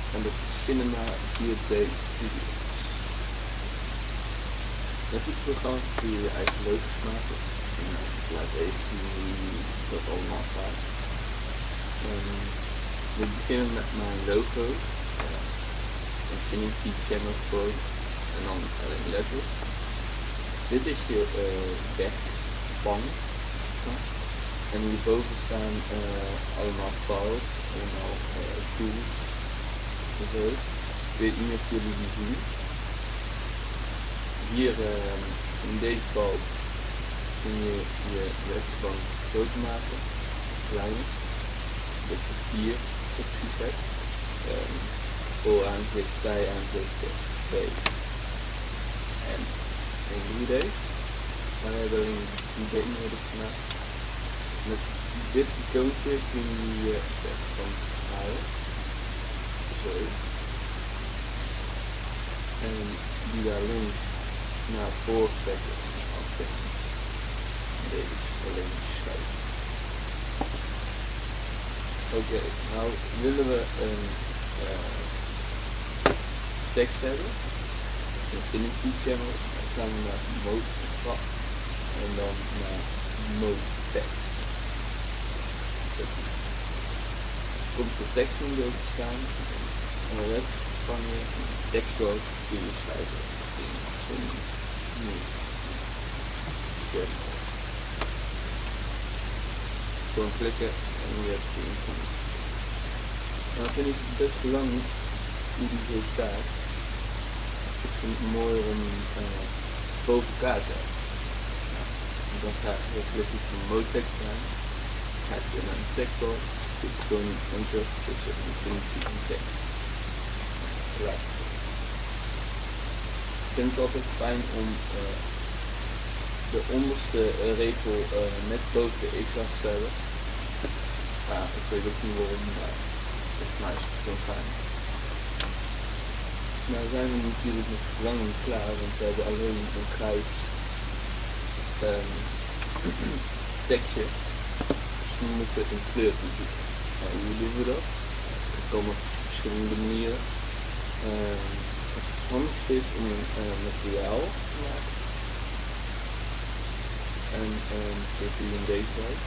En dat is Cinema 4D Studio. Met dit programma kun je je eigen logos maken. Ik laat even zien hoe dat allemaal gaat. We beginnen met mijn logo. Infinity Channel Code. En dan alleen letters. Dit is je wegvang. En hierboven staan allemaal files, allemaal tools en zo. Ik weet niet of jullie die zien. Hier in deze balk kun je je wegvang groter maken, kleiner. Dat je 4 opties hebt. Vooraanzicht, zijaanzicht, 2 en 3D. Maar we hebben alleen 3D nodig gemaakt. Met dit icoontje kun je je wegvang halen. Zo. En die daar links naar voren trekken en aftrekken. Deze is alleen schuiven. Oké, nou willen we een tekst hebben. Infinity Channel. Dan gaan we naar Mode Graph. En dan naar Mode Text. Komt de tekst in beeld te staan. En rechts van je tekstbox kun je schrijven in zo'n scherm. Gewoon klikken en je hebt de informatie. Nou vind ik het best lang hoe die zo staat. Ik vind het mooier om boven elkaar te hebben. Dan klik ik een mode tekst aan. Ga ik weer naar een tekstbox. Ik gewoon enter tussen Infinity en tekst. Klaar. Ik vind het altijd fijn om de onderste regel net boven de x-as te hebben. Ja, ik weet ook niet waarom, maar volgens mij is het gewoon fijn. Nou zijn we natuurlijk nog lang niet klaar, want we hebben alleen een grijs tekstje. Dus we moeten een kleur toevoegen. Hoe doen we dat? Dat kan op verschillende manieren. Het handigste is om een materiaal te maken. En dat doe je in deze wijk.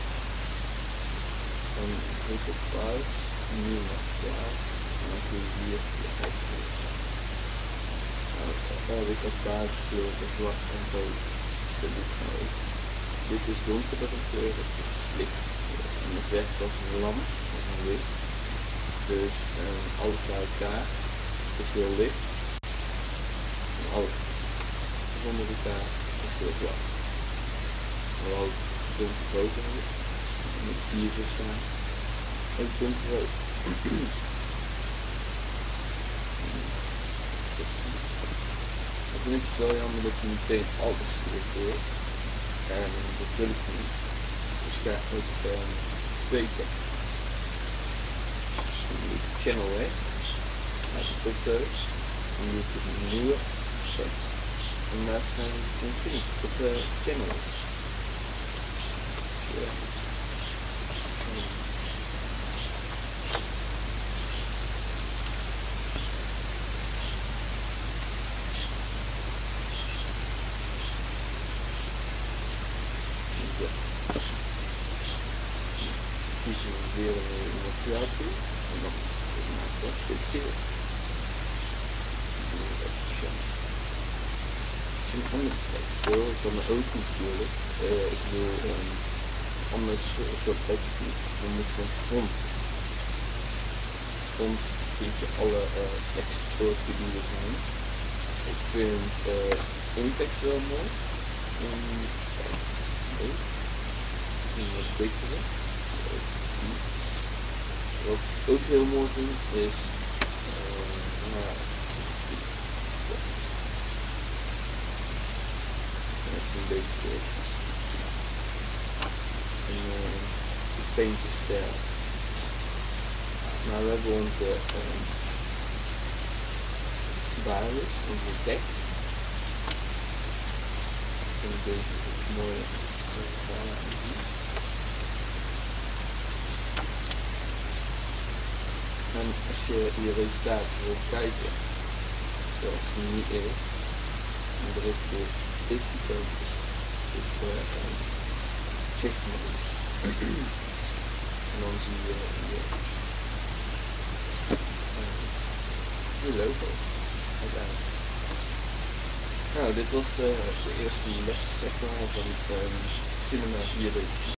Dan druk op paars, nieuw materiaal. En dan kun je hier de huiskleur zetten. Nou, daar heb ik als basiskleur de zwart en rood. Dus dat doe ik nou ook. Dit is donkerdere kleur, het is licht. En het werkt als een lamp, als een licht. Dus alles bij elkaar is heel licht. En alles zonder elkaar is heel zwart. En we ook donkerrood hebben. Met hier zo staan. Ook donkerrood. Dan vind ik het wel jammer dat je meteen alles selecteert. En dat wil ik niet. Dus ga ik 2 teksten. Dus dan doe ik channel weg. Maak ik dit zo. Dan doe ik een nieuwe tekst. En daar schrijf ik Infinity op de channel. Ja. Kiezen we weer een materiaal toe en dan maak ik dat dit geel. Als je een andere tekst wil, kan er ook natuurlijk. Ik wil anders soort tekst doen. Dan moet je een font. Font vind je alle tekstsoorten die er zijn. Ik vind intekst wel mooi. Wat dikkere. Wat ik ook heel mooi vind is een beetje sterk. De paintje stijl. Nou, we hebben onze basis, onze tekst. En deze is mooi aan zien. En als je je resultaten wilt kijken, zoals het nu is, dan druk je deze icoontjes, dus shift mode. En dan zie je je logo uiteindelijk. Nou, dit was de eerste les zeg maar van Cinema 4D.